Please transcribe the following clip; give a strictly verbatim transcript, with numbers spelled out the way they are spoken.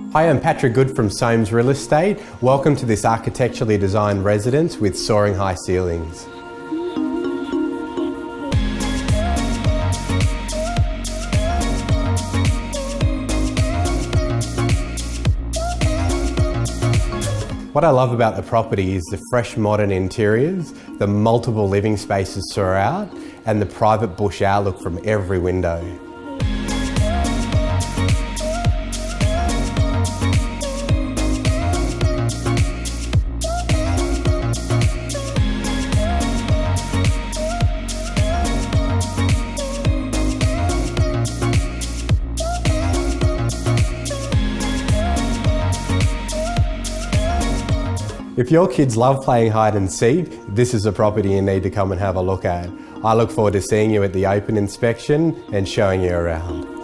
Hi, I'm Patrick Goode from SOAMES Real Estate. Welcome to this architecturally designed residence with soaring high ceilings. What I love about the property is the fresh modern interiors, the multiple living spaces throughout, and the private bush outlook from every window. If your kids love playing hide and seek, this is a property you need to come and have a look at. I look forward to seeing you at the open inspection and showing you around.